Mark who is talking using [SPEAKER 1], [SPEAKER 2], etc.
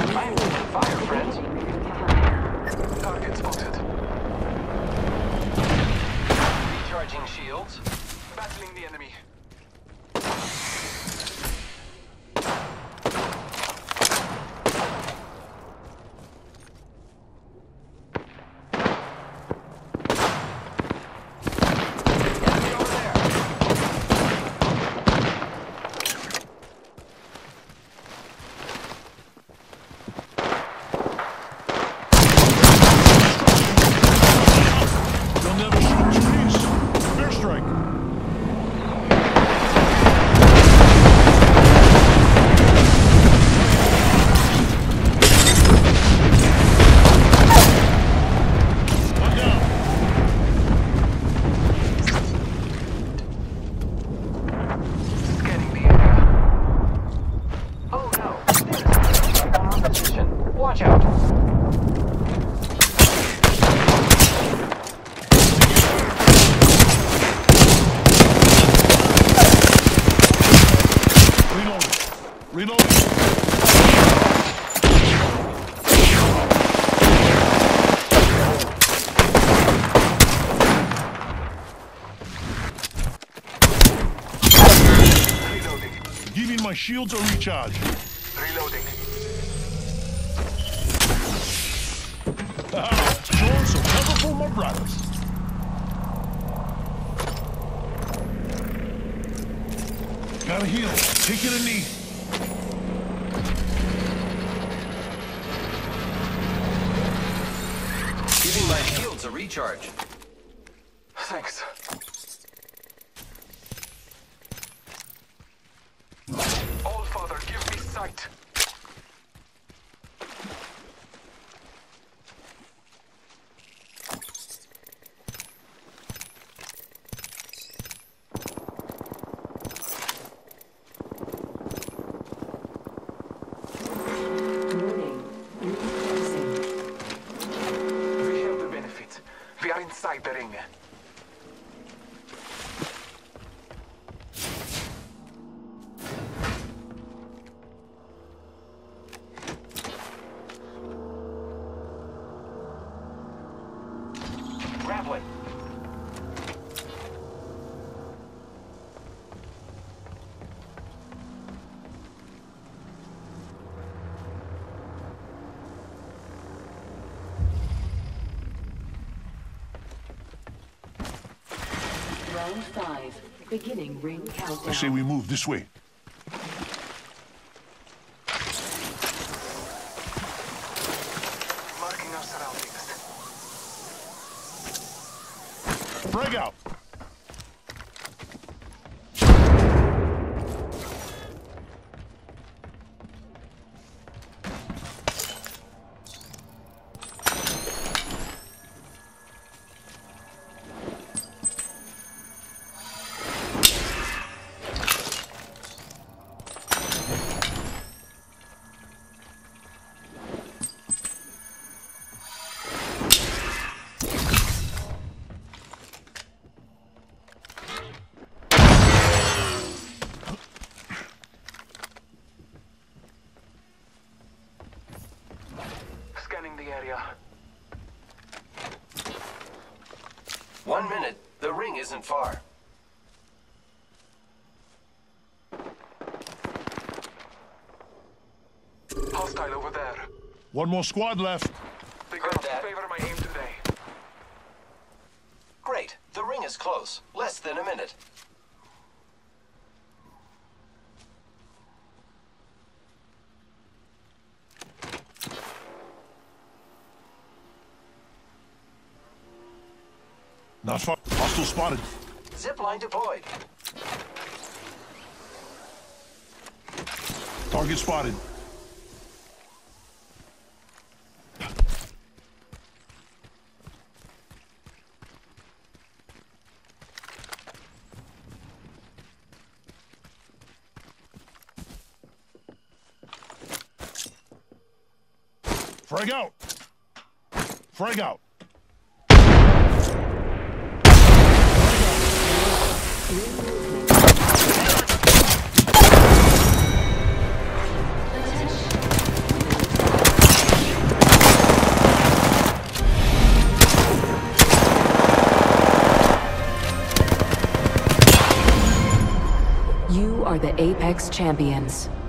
[SPEAKER 1] I'm taking fire, friends.
[SPEAKER 2] Target spotted.
[SPEAKER 1] Recharging shields.
[SPEAKER 2] Battling the enemy.
[SPEAKER 1] Enemy over there.
[SPEAKER 3] They'll never shoot trees. Airstrike. One down.
[SPEAKER 2] Scanning the area.
[SPEAKER 1] Oh no. There's a on our position. Watch out.
[SPEAKER 3] Reloading. Reloading.
[SPEAKER 2] Reloading.
[SPEAKER 3] Giving my shields a recharge.
[SPEAKER 2] Reloading.
[SPEAKER 3] Showing some cover for my brothers. Gotta heal. Taking a knee.
[SPEAKER 1] Giving my shields a recharge.
[SPEAKER 2] Thanks. All Father, give me sight.
[SPEAKER 4] Warning. Recrossing.
[SPEAKER 2] We have the benefit. We are inside the ring.
[SPEAKER 1] Grappling.
[SPEAKER 4] Round 5. Beginning ring countdown.
[SPEAKER 3] I say we move this way.
[SPEAKER 2] Marking our surroundings.
[SPEAKER 3] Frag out.
[SPEAKER 2] Scanning the area.
[SPEAKER 1] 1 minute. The ring isn't far.
[SPEAKER 2] Hostile over there.
[SPEAKER 3] One more squad left.
[SPEAKER 2] The
[SPEAKER 1] Heard
[SPEAKER 2] gods
[SPEAKER 1] that.
[SPEAKER 2] favor my aim today.
[SPEAKER 1] Great. The ring is close. Less than a minute.
[SPEAKER 3] Not far. Hostile spotted.
[SPEAKER 1] Zipline deployed.
[SPEAKER 3] Target spotted. Frag out. Frag out.
[SPEAKER 4] the Apex Champions.